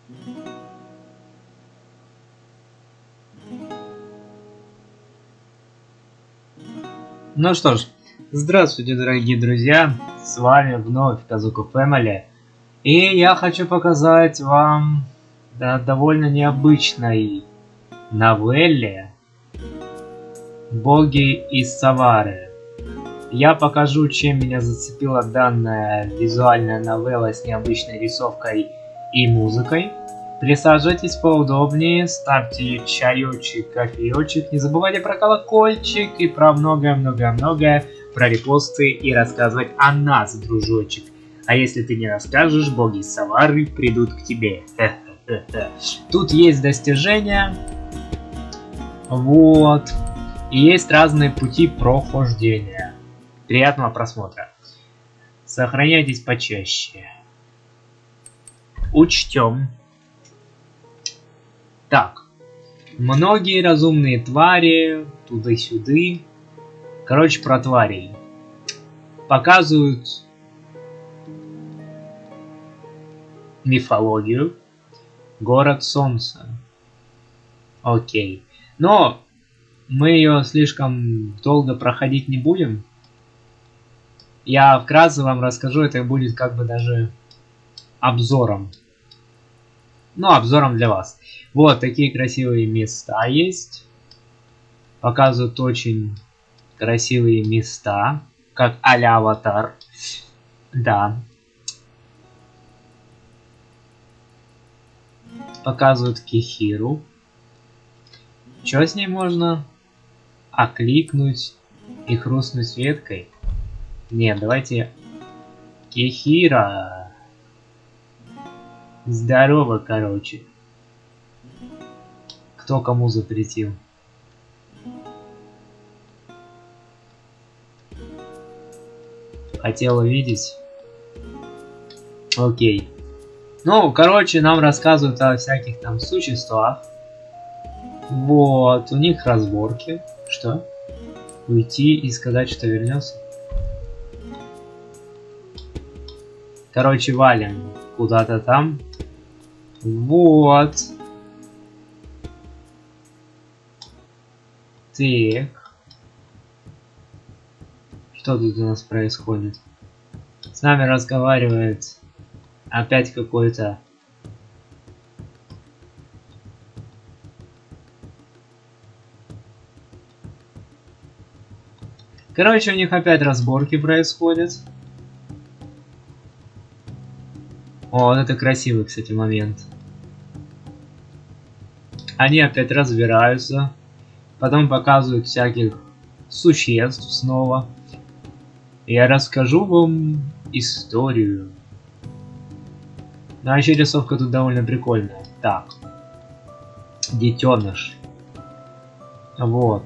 Ну что ж, здравствуйте, дорогие друзья, с вами вновь Казуко Family, и я хочу показать вам довольно необычной новелле «Боги из Савары». Я покажу, чем меня зацепила данная визуальная новелла с необычной рисовкой и музыкой. Присаживайтесь поудобнее, ставьте чаечек, кофеечек, не забывайте про колокольчик и про многое-многое-многое, про репосты и рассказывать о нас, дружочек. А если ты не расскажешь, боги из Савары придут к тебе. Тут есть достижения, вот, и есть разные пути прохождения. Приятного просмотра. Сохраняйтесь почаще. Учтем. Так, многие разумные твари, туда-сюды. Короче, про тварей. Показывают мифологию. Город Солнца. Окей. Но мы ее слишком долго проходить не будем. Я вкратце вам расскажу, это будет как бы даже обзором. Ну, обзором для вас. Вот такие красивые места есть. Показывают очень красивые места, как а-ля Аватар. Да. Показывают Кихиру. Что с ней можно? Окликнуть и хрустнуть веткой? Нет, давайте... Кихира. Здорово, короче. Кто кому запретил? Хотел увидеть? Окей. Ну, короче, нам рассказывают о всяких там существах. Вот, у них разборки. Что? Уйти и сказать, что вернется? Короче, валим куда-то там. Вот. Так. Что тут у нас происходит? С нами разговаривает опять какой-то... Короче, у них опять разборки происходят. О, вот это красивый, кстати, момент. Они опять разбираются. Потом показывают всяких существ снова. Я расскажу вам историю. Ну, а еще рисовка тут довольно прикольная. Так. Детеныш. Вот.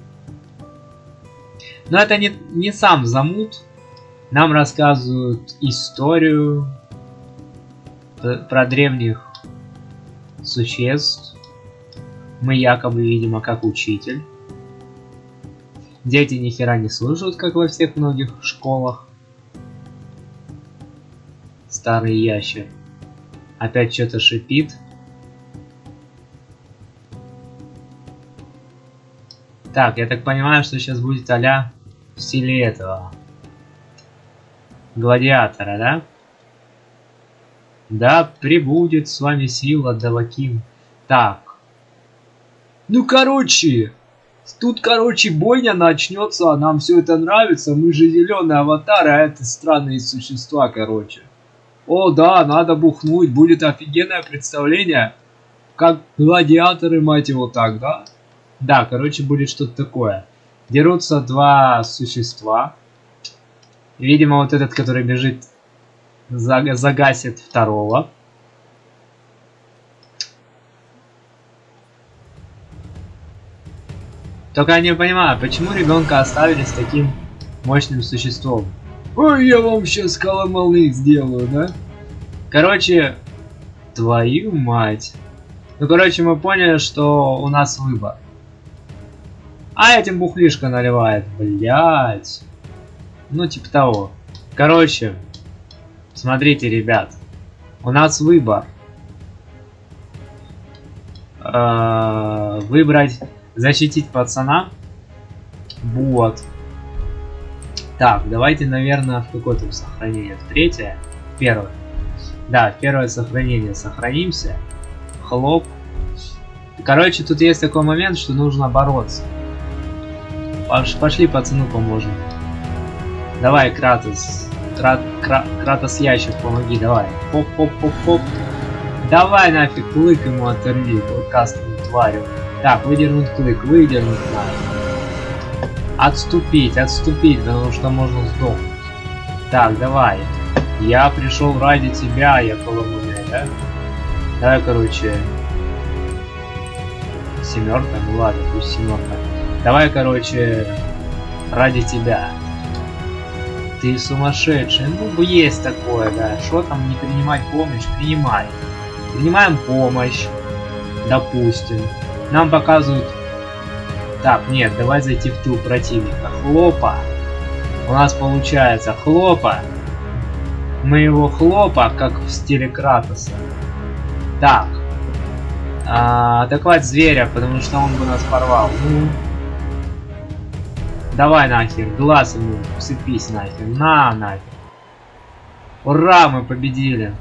Но это не сам замут. Нам рассказывают историю про древних существ. Мы якобы, видимо, как учитель. Дети ни хера не слушают, как во всех многих школах. Старый ящер. Опять что-то шипит. Так, я так понимаю, что сейчас будет а-ля в стиле этого. Гладиатора, да? Да, прибудет с вами сила Даваким. Так. Ну, короче. Тут, короче, бойня начнется, а нам все это нравится. Мы же зеленые аватары, а это странные существа, короче. О, да, надо бухнуть, будет офигенное представление. Как гладиаторы, мать его, так, да? Да, короче, будет что-то такое. Дерутся два существа. Видимо, вот этот, который бежит, загасит второго. Только я не понимаю, почему ребенка оставили с таким мощным существом. Ой, я вам сейчас коломолы сделаю, да? Короче, твою мать. Ну, короче, мы поняли, что у нас выбор. А этим бухлишка наливает, блять. Ну, типа того. Короче, смотрите, ребят. У нас выбор. выбрать защитить пацана. Вот. Так, давайте, наверное, в какое там сохранение? В третье? Первое. Да, первое сохранение. Сохранимся. Хлоп. Короче, тут есть такой момент, что нужно бороться. Пошли пацану поможем. Давай, Кратос. Кратос ящик, помоги, давай. Хоп-хоп-хоп-хоп. Давай нафиг, клык ему оторви, клыкастому тварю. Так, выдернуть клык, выдернуть надо. Отступить, потому что можно сдохнуть. Так, давай. Я пришел ради тебя, я Коломуне, да? Давай, короче. Семерка, ну ладно, пусть семерка. Давай, короче, ради тебя. Ты сумасшедший. Ну, есть такое, да. Что там не принимать помощь? Принимай. Принимаем помощь. Допустим. Нам показывают... Так, нет, давай зайти в тыл противника. Хлопа. У нас получается хлопа. Мы его хлопа, как в стиле Кратоса. Так. Атаковать зверя, потому что он бы нас порвал. Ну... Давай нахер, глаз ему, вцепись нахер, на нахер. Ура, мы победили.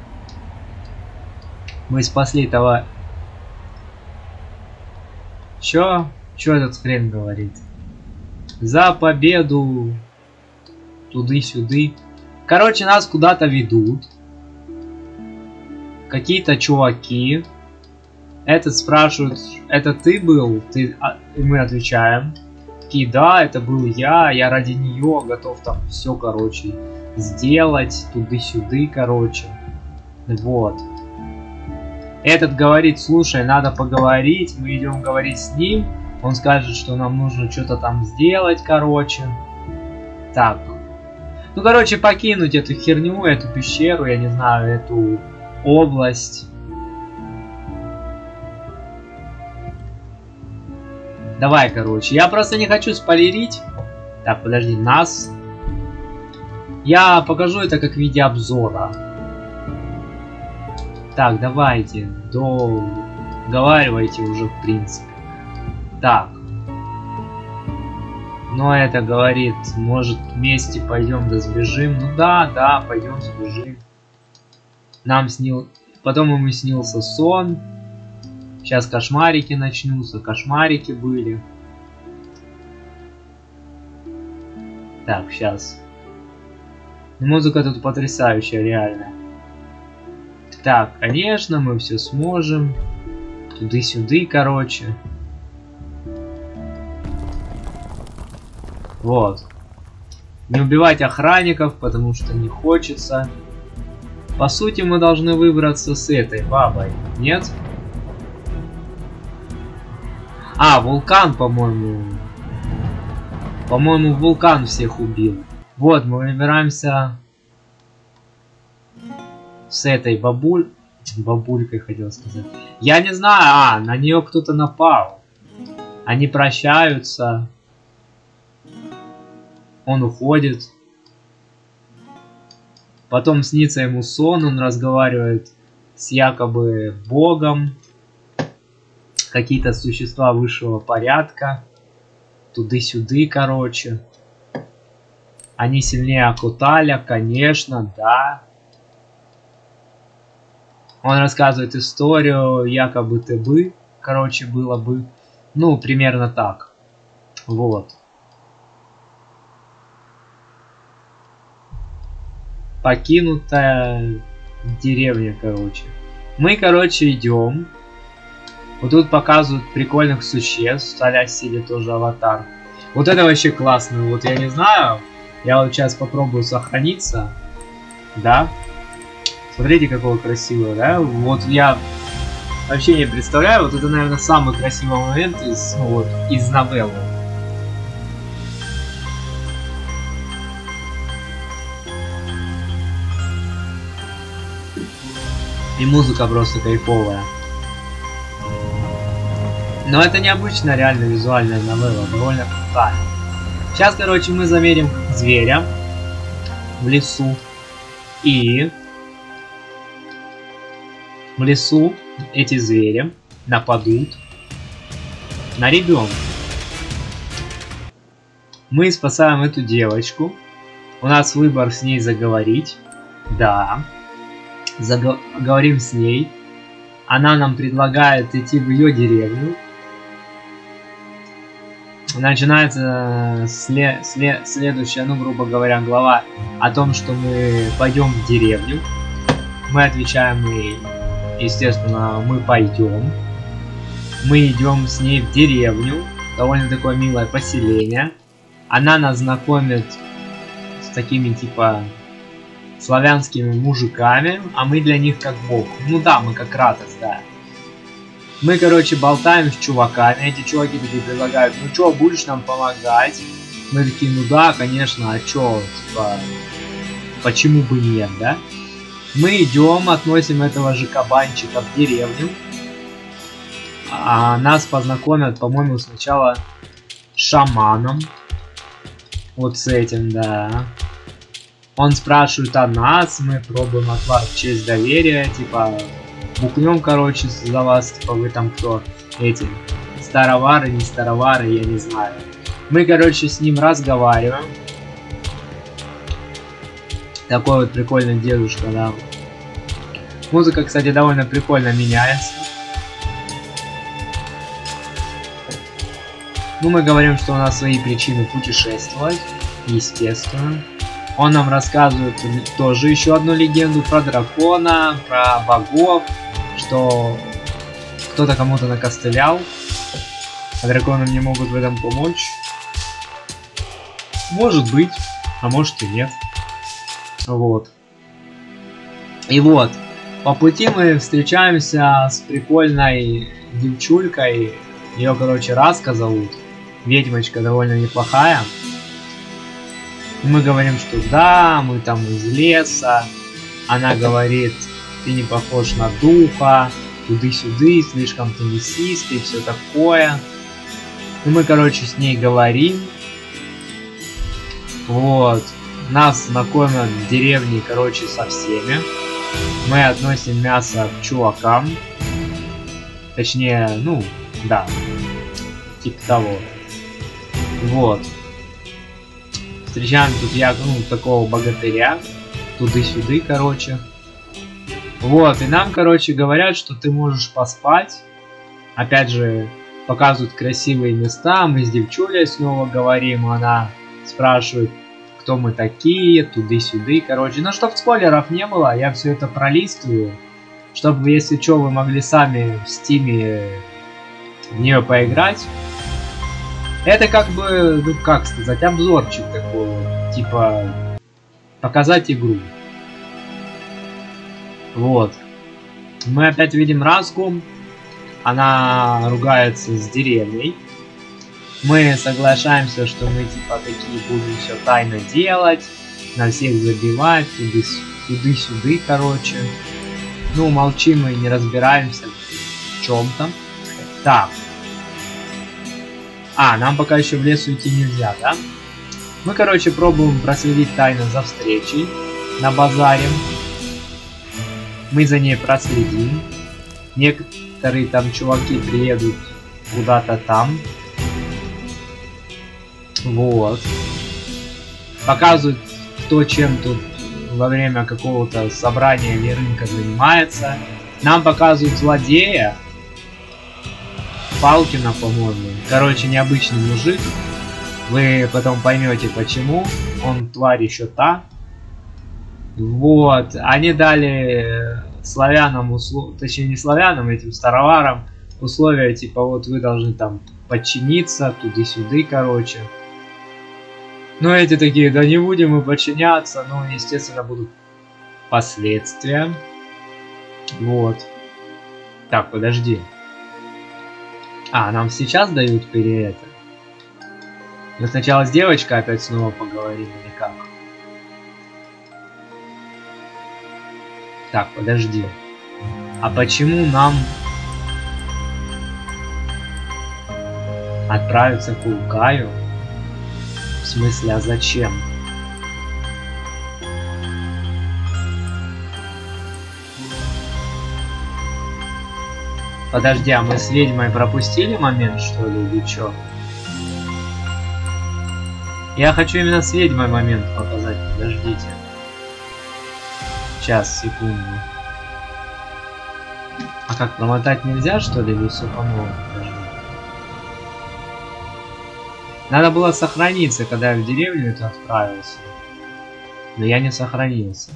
Мы спасли того. Чё этот хрен говорит? За победу. Туды-сюды. Короче, нас куда-то ведут. Какие-то чуваки. Этот спрашивает, это ты был? И мы отвечаем. И да, это был я ради нее готов там все, короче, сделать, туды-сюды, короче. Вот. Этот говорит, слушай, надо поговорить, мы идем говорить с ним. Он скажет, что нам нужно что-то там сделать, короче. Так. Ну, короче, покинуть эту херню, эту пещеру, я не знаю, эту область. Давай, короче. Я просто не хочу спойлерить. Так, подожди, нас. Я покажу это как в виде обзора. Так, давайте. Договаривайте уже, в принципе. Так. Но это говорит, может, вместе пойдем да сбежим. Ну да, пойдем сбежим. Нам Потом ему снился сон. Сейчас кошмарики начнутся. Кошмарики были. Так, сейчас. Музыка тут потрясающая, реально. Так, конечно, мы все сможем. Туды-сюды, короче. Вот. Не убивать охранников, потому что не хочется. По сути, мы должны выбраться с этой бабой. Нет? Вулкан, по-моему. По-моему, вулкан всех убил. Вот, мы выбираемся с этой бабулькой, хотел сказать. Я не знаю, на нее кто-то напал. Они прощаются. Он уходит. Потом снится ему сон, он разговаривает с якобы Богом. Какие-то существа высшего порядка. Туды-сюды, короче. Они сильнее Акуталя, конечно, да. Он рассказывает историю, якобы ты бы, короче, было бы. Ну, примерно так. Вот. Покинутая деревня, короче. Мы, короче, идем. Вот тут показывают прикольных существ. А-ля Сили тоже аватар. Вот это вообще классно. Вот я не знаю. Я вот сейчас попробую сохраниться. Да. Смотрите, какого красивого, да? Вот я вообще не представляю. Вот это, наверное, самый красивый момент из, ну, вот, из новеллы. И музыка просто кайфовая. Но это необычная реально визуальная новелла, довольно крутая. Сейчас, короче, мы замерим зверя в лесу. И в лесу эти звери нападут на ребенка. Мы спасаем эту девочку. У нас выбор с ней заговорить. Да. Говорим с ней. Она нам предлагает идти в ее деревню. Начинается следующая, ну, грубо говоря, глава о том, что мы пойдем в деревню. Мы отвечаем ей, естественно, мы пойдем. Мы идем с ней в деревню. Довольно такое милое поселение. Она нас знакомит с такими, типа, славянскими мужиками, а мы для них как бог. Ну да, мы как Кратос, да. Мы, короче, болтаем с чуваками. Эти чуваки такие предлагают: ну чё, будешь нам помогать? Мы такие: ну да, конечно, а чё, типа, почему бы нет, да? Мы идем, относим этого же кабанчика в деревню. А нас познакомят, по-моему, сначала с шаманом. Вот с этим, да. Он спрашивает о нас, мы пробуем от вас честь доверия, типа, букнем, короче, за вас, типа, вы там кто? Эти, старовары, не старовары, я не знаю. Мы, короче, с ним разговариваем. Такой вот прикольный дедушка, да. Музыка, кстати, довольно прикольно меняется. Ну, мы говорим, что у нас свои причины путешествовать, естественно. Он нам рассказывает тоже еще одну легенду про дракона, про богов, что кто-то кому-то накостылял, а драконы мне могут в этом помочь. Может быть, а может и нет. Вот. И вот, по пути мы встречаемся с прикольной девчулькой. Ее, короче, Раска зовут. Ведьмочка довольно неплохая. Мы говорим, что да, мы там из леса. Она говорит: ты не похож на духа, туды-сюды, слишком ты мясистый, все такое. И мы, короче, с ней говорим. Вот. Нас знакомят в деревне, короче, со всеми. Мы относим мясо к чувакам. Точнее, ну, да. Типа того. Вот. Встречаем тут такого богатыря. Туды-сюды, короче. Вот, и нам, короче, говорят, что ты можешь поспать. Опять же, показывают красивые места. Мы с девчулей снова говорим. Она спрашивает, кто мы такие, туды-сюды, короче. Ну, чтобы спойлеров не было, я все это пролистываю. Чтобы, если что, вы могли сами в Стиме в нее поиграть. Это как бы, ну как сказать, обзорчик такой, типа, показать игру. Вот. Мы опять видим Раску. Она ругается с деревней. Мы соглашаемся, что мы типа такие будем все тайно делать, на всех забивать, туды-сюды, короче. Ну, молчим и не разбираемся в чем-то. Так. Нам пока еще в лес уйти нельзя, да? Мы, короче, пробуем проследить тайно за встречей на базаре. Мы за ней проследим. Некоторые там чуваки приедут куда-то там. Вот. Показывают, кто чем тут во время какого-то собрания или рынка занимается. Нам показывают злодея. Палкина, по-моему. Короче, необычный мужик. Вы потом поймете, почему. Он тварь еще та. Вот. Они дали славянам, точнее не славянам, этим староварам условия, типа, вот вы должны там подчиниться, туды-сюды, короче. Ну, эти такие: да не будем мы подчиняться. Ну, естественно, будут последствия. Вот. Так, подожди. Нам сейчас дают или это? Мы сначала с девочкой опять снова поговорим или как? Так, подожди. А почему нам отправиться к Улкаю? В смысле, а зачем? Подожди, а мы с ведьмой пропустили момент, что ли, или чё? Я хочу именно с ведьмой момент показать, подождите. Сейчас, секунду. А как, промотать нельзя, что ли, или все по-новому? Надо было сохраниться, когда я в деревню это отправился. Но я не сохранился.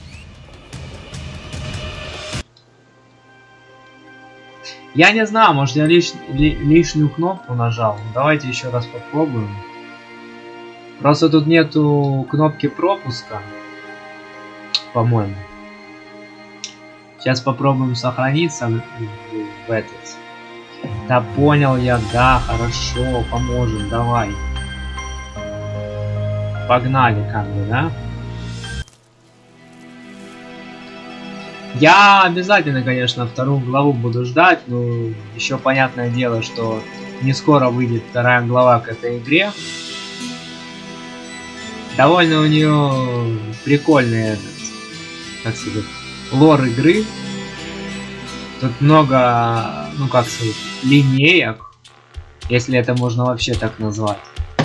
Я не знаю, может я лишнюю кнопку нажал. Давайте еще раз попробуем. Просто тут нету кнопки пропуска, по-моему. Сейчас попробуем сохраниться в этот. Да понял я, да, хорошо, поможем, давай. Погнали, как бы, да? Я обязательно, конечно, вторую главу буду ждать, но еще понятное дело, что не скоро выйдет вторая глава к этой игре. Довольно у нее прикольный этот, как сказать, лор игры. Тут много, ну как сказать, линеек, если это можно вообще так назвать.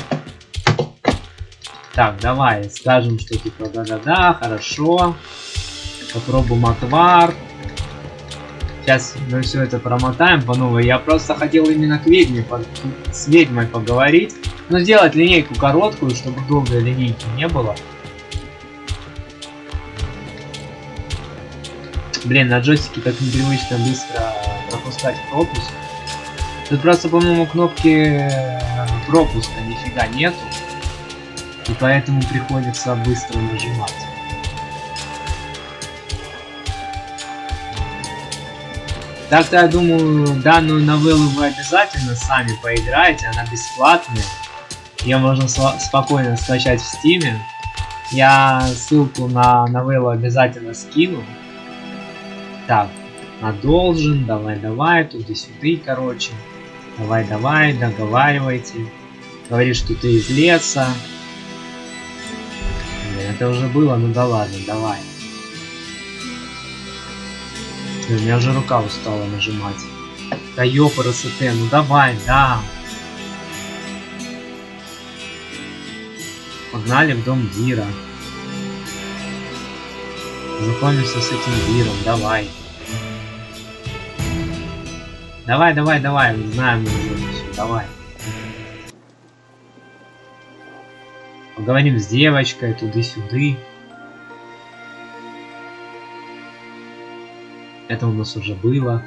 Так, давай скажем, что типа да-да-да, хорошо. Попробуем отвар. Сейчас мы все это промотаем по новой. Я просто хотел именно к ведьме, с ведьмой поговорить. Но сделать линейку короткую, чтобы долгой линейки не было. Блин, на джойстике так непривычно быстро пропускать пропуск. Тут просто, по-моему, кнопки пропуска нифига нету. И поэтому приходится быстро нажимать. Так-то, я думаю, данную новеллу вы обязательно сами поиграете, она бесплатная. Ее можно спокойно скачать в Стиме. Я ссылку на новеллу обязательно скину. Так, должен, давай, туда-сюда, короче. Давай, договаривайте. Говоришь, что ты из леса. Блин, это уже было, ну да ладно, давай. У меня уже рука устала нажимать. Да ёпрст, ну давай, да. Погнали в дом Дира. Знакомимся с этим Диром, давай. Давай, знаем уже все, давай. Поговорим с девочкой, туды-сюды. Это у нас уже было.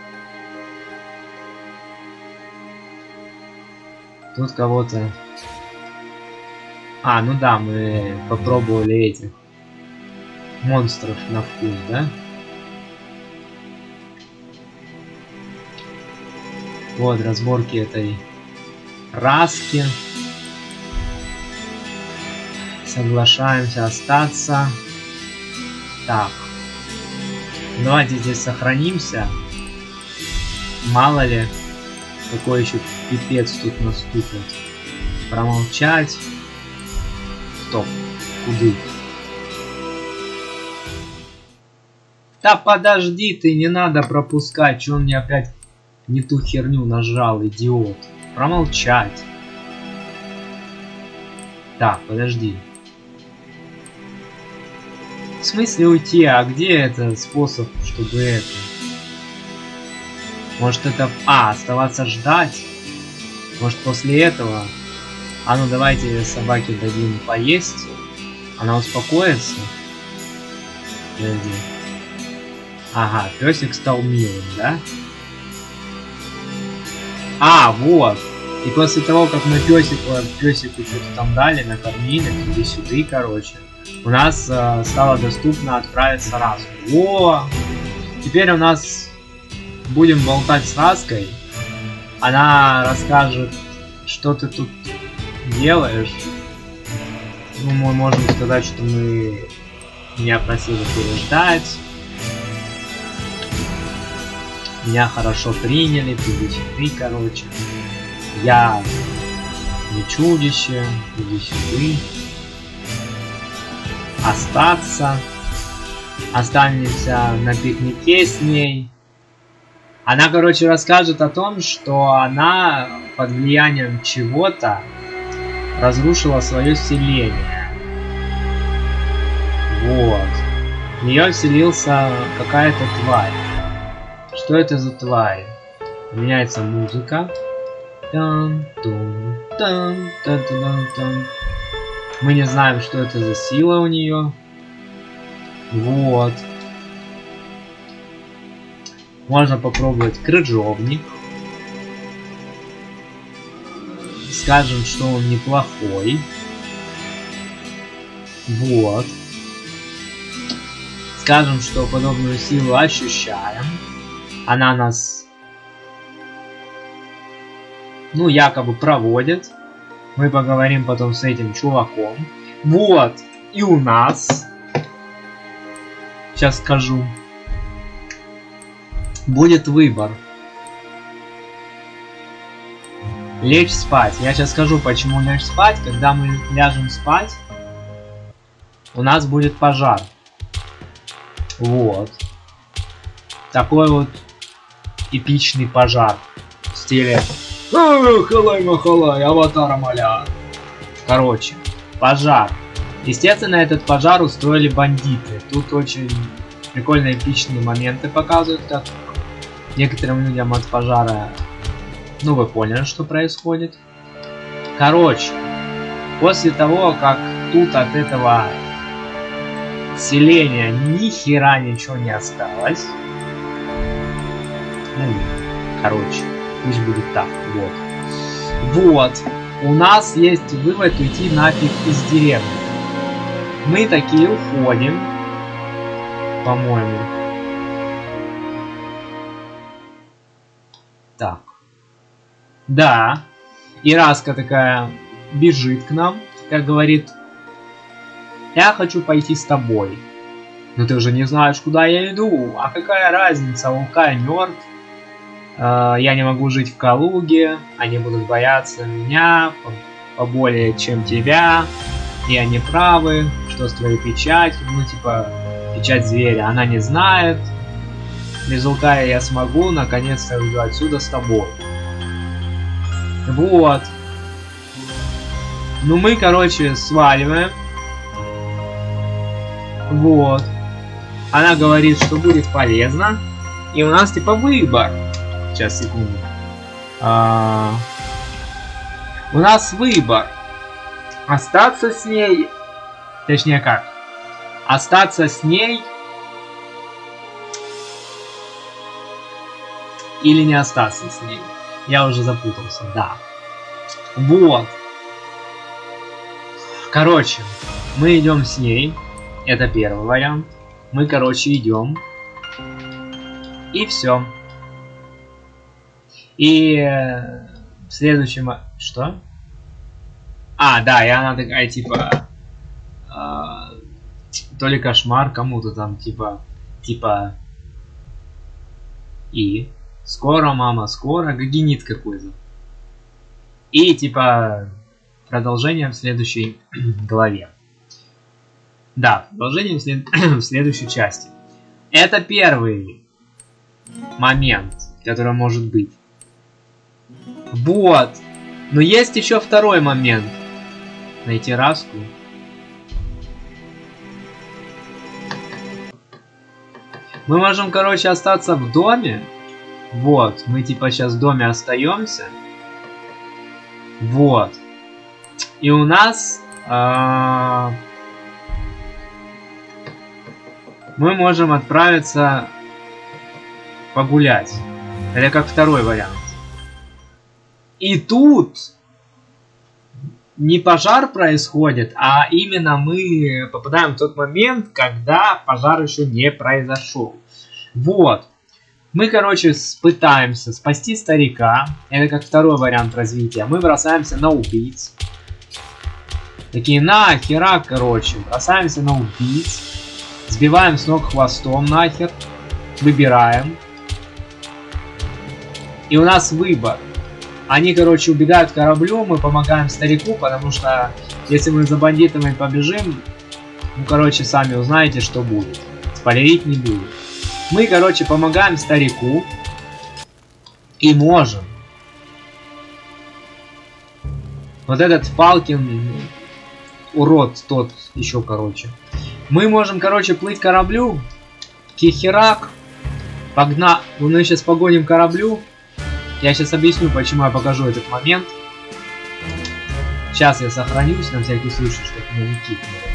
Тут кого-то... А, ну да, мы попробовали этих монстров на вкус, да? Вот разборки этой раски. Соглашаемся остаться. Так. Давайте здесь сохранимся. Мало ли, какой еще пипец тут наступит. Промолчать. Стоп. Куды? Да подожди ты, не надо пропускать. Че он мне опять не ту херню нажал, идиот. Промолчать. Так, подожди. В смысле уйти? А где это способ, чтобы это? Может это... А, оставаться ждать? Может после этого? А ну давайте собаке дадим поесть. Она успокоится. Подожди. Ага, песик стал милым, да? А, вот. И после того, как мы песику что-то там дали, накормили, туда-сюда, короче, у нас стало доступно отправиться Раску. О! Теперь у нас будем болтать с Раской. Она расскажет, что ты тут делаешь. Ну, мы можем сказать, что мы меня просили переждать. Меня хорошо приняли, туда-сюда, короче. Я не чудище, туда-сюда. Остаться. Останемся на пикнике с ней. Она, короче, расскажет о том, что она под влиянием чего-то разрушила свое селение. Вот. В нее вселился какая-то тварь. Что это за тварь? Меняется музыка. Мы не знаем, что это за сила у нее. Вот. Можно попробовать крыжовник. Скажем, что он неплохой. Вот. Скажем, что подобную силу ощущаем. Она нас, ну, якобы проводит. Мы поговорим потом с этим чуваком. Вот. И у нас, сейчас скажу, будет выбор. Лечь спать. Я сейчас скажу, почему лечь спать. Когда мы ляжем спать, у нас будет пожар. Вот. Такой вот эпичный пожар. В стиле халай-махалай, аватара маля. Короче, пожар. Естественно, этот пожар устроили бандиты. Тут очень прикольные эпичные моменты показывают, как некоторым людям от пожара... Ну, вы поняли, что происходит. Короче, после того, как тут от этого селения ни хера ничего не осталось. Ну, короче, пусть будет так, вот. Вот, у нас есть вывод уйти нафиг из деревни. Мы такие уходим, по-моему. Так. Да, Ираска такая бежит к нам, как говорит: я хочу пойти с тобой. Но ты уже не знаешь, куда я иду. А какая разница, Лукай мертв. Я не могу жить в Калуге. Они будут бояться меня поболее, чем тебя. И они правы. Что с твоей печатью? Ну, типа, печать зверя. Она не знает. Без Лукая я смогу. Наконец-то я уйду отсюда с тобой. Вот. Ну, мы, короче, сваливаем. Вот. Она говорит, что будет полезно. И у нас, типа, выбор. Сейчас, секунду. У нас выбор. Остаться с ней... Точнее, как? Остаться с ней... Или не остаться с ней. Я уже запутался, да. Вот. Короче, мы идем с ней. Это первый вариант. Мы, короче, идем. И все. И в следующем... Что? А, да, и она такая, типа... то ли кошмар кому-то там, типа... И... Скоро, мама, скоро. Гагенит какой-то. И, типа... Продолжение в следующей главе. Да, продолжение в следующей части. Это первый момент, который может быть. Вот. Но есть еще второй момент. Найти Раску. Мы можем, короче, остаться в доме. Вот. Мы типа сейчас в доме остаемся. Вот. И у нас... мы можем отправиться погулять. Это как второй вариант. И тут не пожар происходит, а именно мы попадаем в тот момент, когда пожар еще не произошел. Вот. Мы, короче, пытаемся спасти старика. Это как второй вариант развития. Мы бросаемся на убийц. Такие, нахера, короче. Бросаемся на убийц. Сбиваем с ног хвостом нахер. Выбираем. И у нас выбор. Они, короче, убегают к кораблю, мы помогаем старику, потому что если мы за бандитами побежим, ну, короче, сами узнаете, что будет. Спойлерить не буду. Мы, короче, помогаем старику. И можем. Вот этот Фалкин, урод тот еще, короче. Мы можем, короче, плыть кораблю. Кихерак. Погна... Мы сейчас погоним кораблю. Я сейчас объясню, почему я покажу этот момент. Сейчас я сохранюсь, на всякий случай, чтобы меня не кикнули.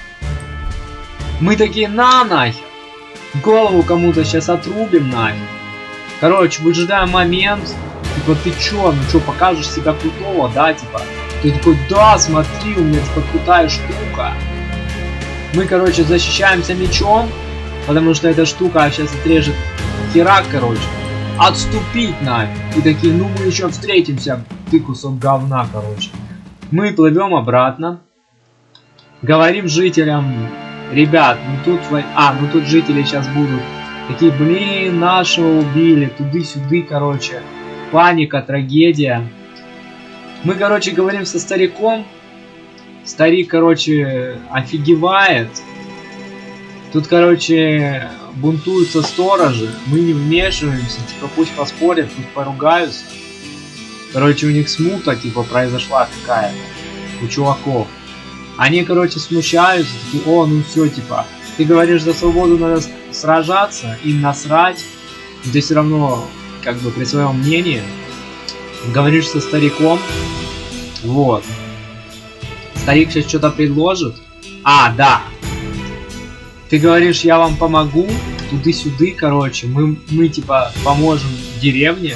Мы такие, на нахер. Голову кому-то сейчас отрубим нахер. Короче, выжидаем момент. Типа, ты чё? Ну чё, покажешь себя крутого, да? Типа, ты такой, да, смотри, у меня типа крутая штука. Мы, короче, защищаемся мечом. Потому что эта штука сейчас отрежет херак, короче. Отступить нафиг. И такие, ну мы еще встретимся. Ты кусок говна, короче. Мы плывем обратно. Говорим жителям, ребят, ну тут жители сейчас будут такие, блин, нашего убили, туды-сюды, короче. Паника, трагедия. Мы, короче, говорим со стариком. Старик, короче, офигевает. Тут, короче, бунтуются сторожи. Мы не вмешиваемся, типа, пусть поспорят, пусть поругаются. Короче, у них смута, типа, произошла какая-то у чуваков. Они, короче, смущаются, такие, о, ну все, типа, ты говоришь, за свободу надо сражаться, им насрать, но ты все равно, как бы, при своем мнении, говоришь со стариком, вот. Старик сейчас что-то предложит. А, да. Ты говоришь, я вам помогу, туды-сюды, короче, мы типа, поможем деревне.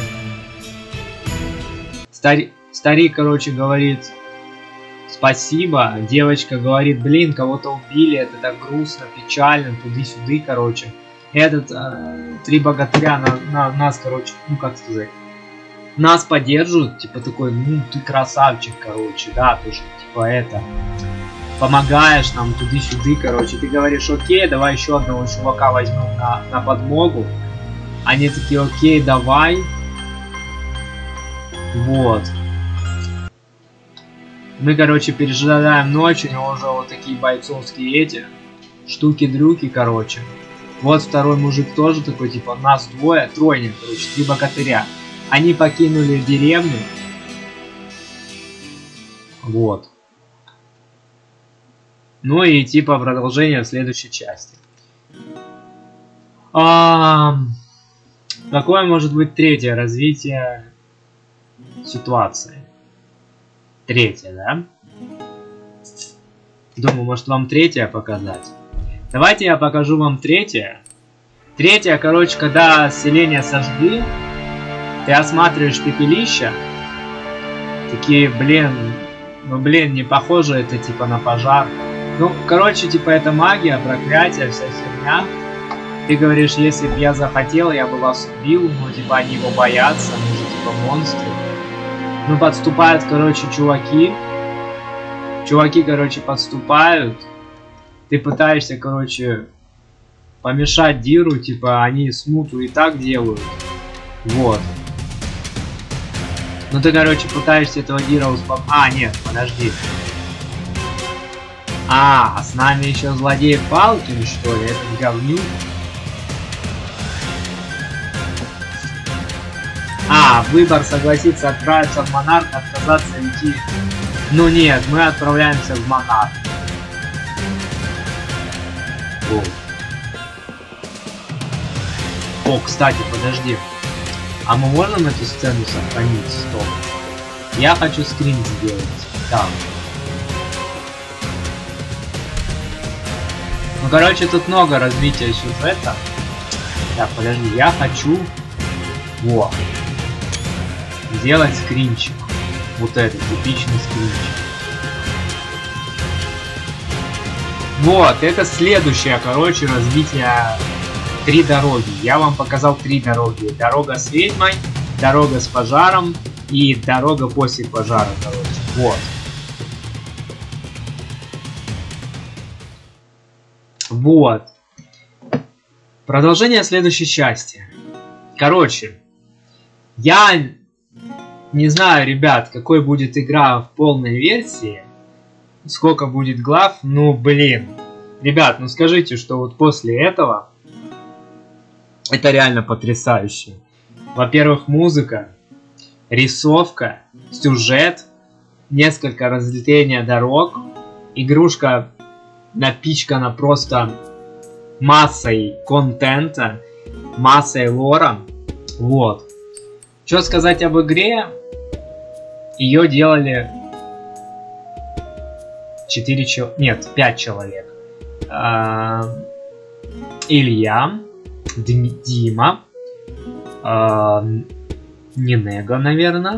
Старик, короче, говорит, спасибо. Девочка говорит, блин, кого-то убили, это так грустно, печально, туды-сюды, короче. Этот, три богатыря нас, короче, ну как сказать, нас поддерживают, типа такой, ну ты красавчик, короче, да, ты же, типа это, помогаешь нам туды-сюды, короче. Ты говоришь, окей, давай еще одного чувака возьмем на подмогу. Они такие, окей, давай. Вот. Мы, короче, пережидаем ночь, у него уже вот такие бойцовские эти штуки-дрюки, короче. Вот второй мужик тоже такой, типа, нас двое, тройня, короче, три богатыря. Они покинули деревню. Вот. Ну и типа продолжение в следующей части. Какое может быть третье развитие ситуации? Третье, да? Думаю, может вам третье показать. Давайте я покажу вам третье. Третье, короче, когда селение сожгли, ты осматриваешь пепелища. Такие, блин, ну блин, не похоже это типа на пожар. Ну, короче, типа это магия, проклятие, вся херня. Ты говоришь, если бы я захотел, я бы вас убил, ну типа они его боятся, они же типа монстры. Ну, подступают, короче, чуваки. Чуваки, короче, подступают. Ты пытаешься, короче, помешать Диру, типа они смуту и так делают. Вот. Ну ты, короче, пытаешься этого Дира успокоить. А, нет, подожди. А с нами еще злодей Фалкин, что ли? Этот говнюк. Выбор согласиться отправиться в Монарх, отказаться идти. Ну нет, мы отправляемся в Монарх. О, кстати, подожди. А мы можем эту сцену сохранить? Стоп. Я хочу скрин сделать. Так. Ну, короче, тут много развития сюжета. Так, подожди, я хочу... Во. Сделать скринчик. Вот этот, типичный скринчик. Вот, это следующее, короче, развитие 3 дороги. Я вам показал 3 дороги. Дорога с ведьмой, дорога с пожаром и дорога после пожара, короче. Вот. Вот. Продолжение следующей части. Короче, я не знаю, ребят, какой будет игра в полной версии. Сколько будет глав, ну блин. Ребят, ну скажите, что вот после этого это реально потрясающе. Во-первых, музыка, рисовка, сюжет, несколько разветвления дорог. Игрушка напичкана просто массой контента, массой лора. Вот. Что сказать об игре? Ее делали 5 человек. Илья, Дима, Нинега, наверное,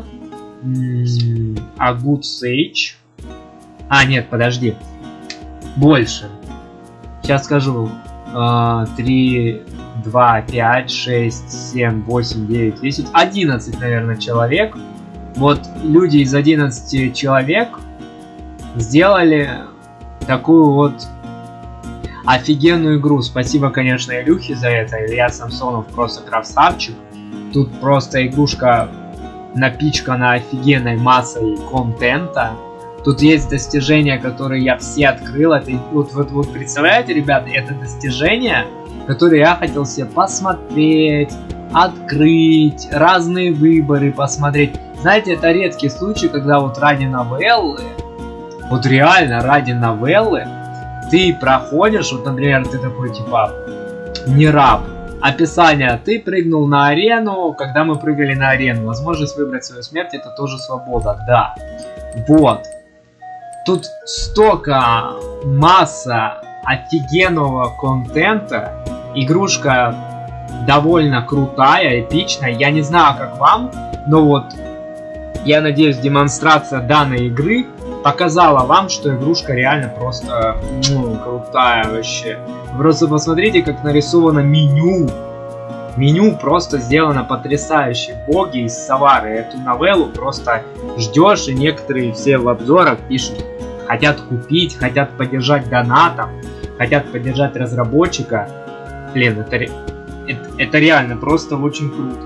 Агут Сейдж. Нет, подожди. Больше. Сейчас скажу. 3, 2, 5, 6, 7, 8, 9, 10, 11, наверное, человек. Вот люди из 11 человек сделали такую вот офигенную игру. Спасибо, конечно, Илюхе за это. Илья Самсонов просто красавчик. Тут просто игрушка напичкана офигенной массой контента. Тут есть достижения, которые я все открыл. Это вот представляете, ребята, это достижения, которые я хотел себе посмотреть, открыть, разные выборы посмотреть. Знаете, это редкий случай, когда вот ради новеллы, вот реально ради новеллы, ты проходишь, вот, например, ты такой, типа, не раб. Описание: ты прыгнул на арену. Когда мы прыгали на арену, возможность выбрать свою смерть — это тоже свобода, да. Вот. Тут столько масса офигенного контента. Игрушка довольно крутая, эпичная. Я не знаю, как вам, но вот я надеюсь, демонстрация данной игры показала вам, что игрушка реально просто крутая вообще. Просто посмотрите, как нарисовано меню. Меню просто сделано потрясающе. Боги из Савары. Эту новеллу просто ждешь, и некоторые все в обзорах пишут: хотят купить, хотят поддержать донатом, хотят поддержать разработчика. Блин, это реально просто очень круто.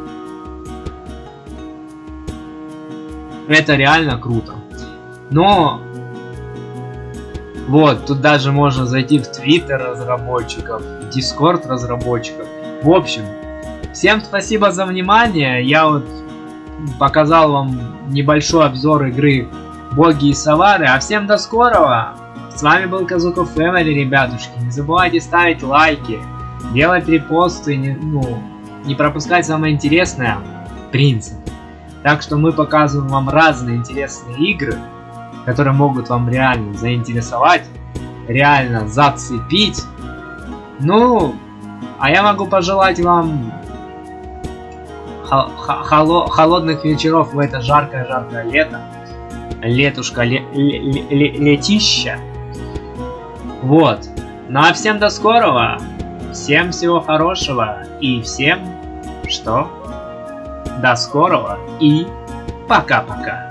Это реально круто. Но вот, тут даже можно зайти в Twitter разработчиков, в Discord разработчиков. В общем, всем спасибо за внимание. Я вот показал вам небольшой обзор игры Боги и Савары. А всем до скорого. С вами был Казуков Family, ребятушки. Не забывайте ставить лайки, делать репосты, не пропускать самое интересное. Принцип. Так что мы показываем вам разные интересные игры, которые могут вам реально заинтересовать, реально зацепить. Ну, а я могу пожелать вам холодных вечеров в это жаркое лето. Летушка, летища. Вот. Ну а всем до скорого. Всем всего хорошего. И всем что? До скорого и пока-пока.